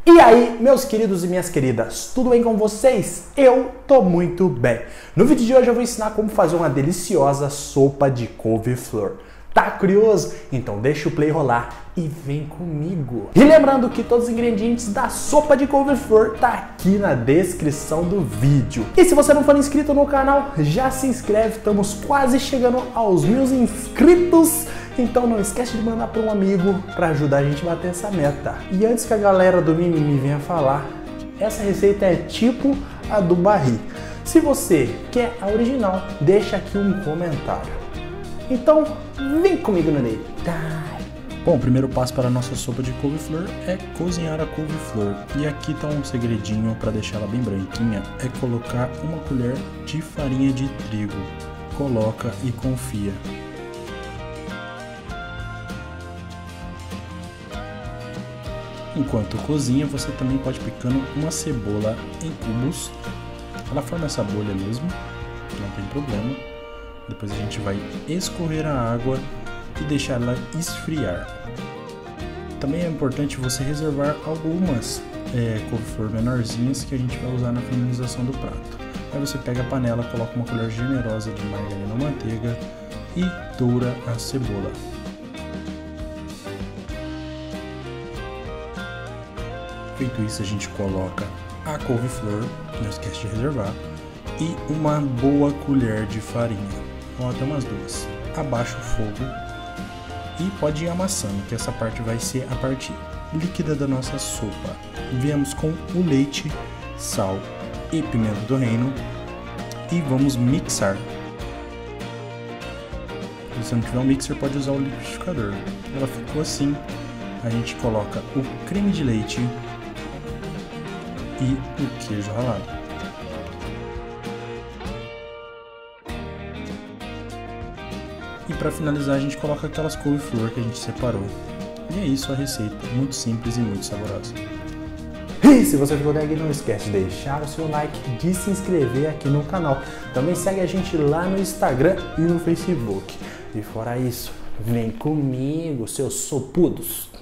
E aí, meus queridos e minhas queridas, tudo bem com vocês? Eu tô muito bem. No vídeo de hoje eu vou ensinar como fazer uma deliciosa sopa de couve-flor. Tá curioso? Então deixa o play rolar e vem comigo. E lembrando que todos os ingredientes da sopa de couve-flor tá aqui na descrição do vídeo. E se você não for inscrito no canal, já se inscreve, estamos quase chegando aos 1000 inscritos. Então não esquece de mandar para um amigo para ajudar a gente a bater essa meta. E antes que a galera do Mimimi venha falar, essa receita é tipo a do Barry. Se você quer a original, deixa aqui um comentário. Então, vem comigo no detalhe. Bom, o primeiro passo para a nossa sopa de couve-flor é cozinhar a couve-flor. E aqui está um segredinho para deixar ela bem branquinha, é colocar uma colher de farinha de trigo. Coloca e confia. Enquanto cozinha, você também pode picando uma cebola em cubos. Ela forma essa bolha mesmo, não tem problema. Depois a gente vai escorrer a água e deixar ela esfriar. Também é importante você reservar algumas couve-flor menorzinhas que a gente vai usar na finalização do prato. Aí você pega a panela, coloca uma colher generosa de margarina ou manteiga e doura a cebola. Feito isso, a gente coloca a couve-flor, não esquece de reservar, e uma boa colher de farinha, ou até umas duas. Abaixa o fogo e pode ir amassando, que essa parte vai ser a parte líquida da nossa sopa. Viemos com o leite, sal e pimenta do reino e vamos mixar. Se você não tiver um mixer, pode usar o liquidificador. Ela ficou assim, a gente coloca o creme de leite e o queijo ralado. E para finalizar a gente coloca aquelas couve-flor que a gente separou. E é isso a receita, muito simples e muito saborosa. E se você ficou até aqui, não esquece de deixar o seu like, de se inscrever aqui no canal. Também segue a gente lá no Instagram e no Facebook. E fora isso, vem comigo, seus sopudos.